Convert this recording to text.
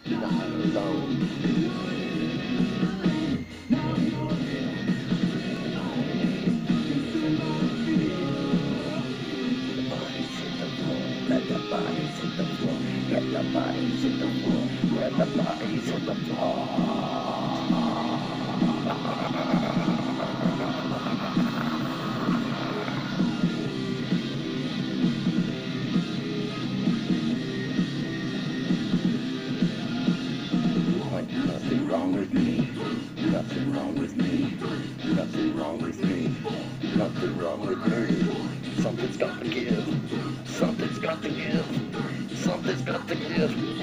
not alone. Let the bodies hit the floor. Let the bodies hit the floor. Let the bodies hit the floor. Nothing wrong with me. Nothing wrong with me. Nothing wrong with me. Nothing wrong with me. Something's got to give. Something's got to give. Something's got to give.